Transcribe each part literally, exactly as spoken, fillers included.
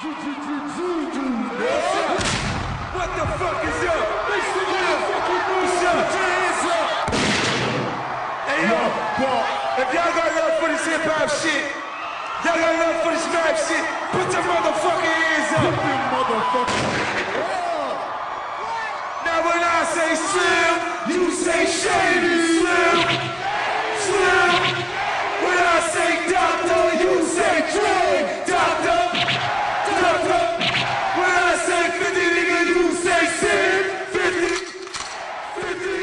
What the fuck is up? What's up? Hey yo, if y'all got love for this hip hop shit, y'all got love for this rap shit, put your motherfucking hands up. Now when I say slim, you say shady. Slim, slim. When I say doctor, you say drug. Doctor, doctor. When I say fifty, nigga, you say sin. fifty, fifty.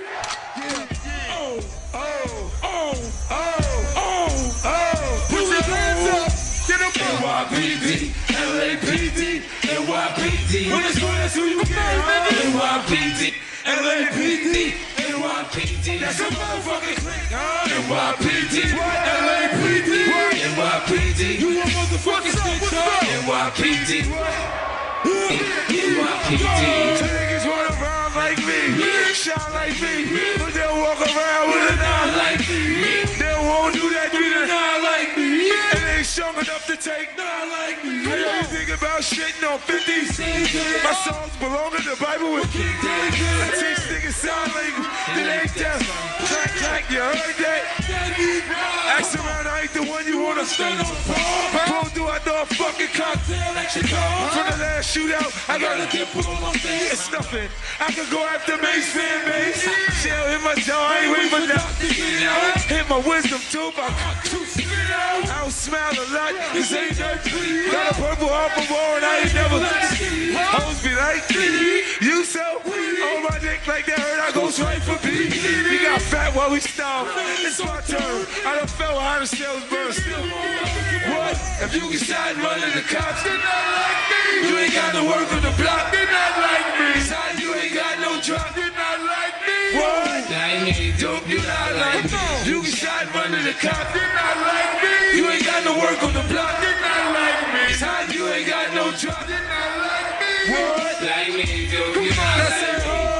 Yeah. Oh, oh, oh, oh, oh, oh. Put your hands up. Get them up. N Y P D, L A P D, N Y P D. When it's going, that's who you get. N Y P D, L A P D, N Y P D. That's a motherfucking clique. N Y P D, L A P D, N Y P D. You a motherfucking snitch, huh? N Y P D. N Y P D. Niggas run around like me, shine like me, but they'll walk around with a nine like me. They won't do that, do the nine like me. And they ain't strong enough to take nine like me. Hey, yo, you think about shitting on fifties? My songs belong in the Bible with King David. I teach niggas sign language, that ain't that. Clack, clack, you heard that? Ask around, I ain't the one you wanna stand on. Pull through, I throw a fucking cocktail at your car. From the last shootout, I got a dimple on my face. It's nothing. I could go after Mace fan base. Shell hit my jaw, I ain't waiting for that. Hit my wisdom tooth, I don't smile a lot, this ain't that. Got a purple heart for war and I ain't never. Hoes be like, you so? On my dick like that hurt, I go straight for B. We got fat while we starve. It's my turn. I done fell how the shells burst. What? If you get shot and run to the cops, they not like me. You ain't got no work on the block, they not like me. Son, you ain't got no drop, they not like me. What? I ain't dope, you not like me. You get shot and run to the cops, they not like me. You ain't got no work on the block, they not like me. Son, you ain't got no drop, they not like me. What? Like me, dope, you not like me.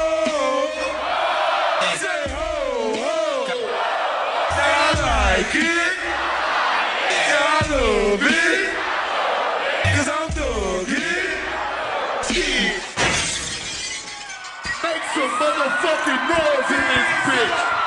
Like it, yeah, I love it, cause I'm thuggin'. Make some motherfucking noise in this bitch.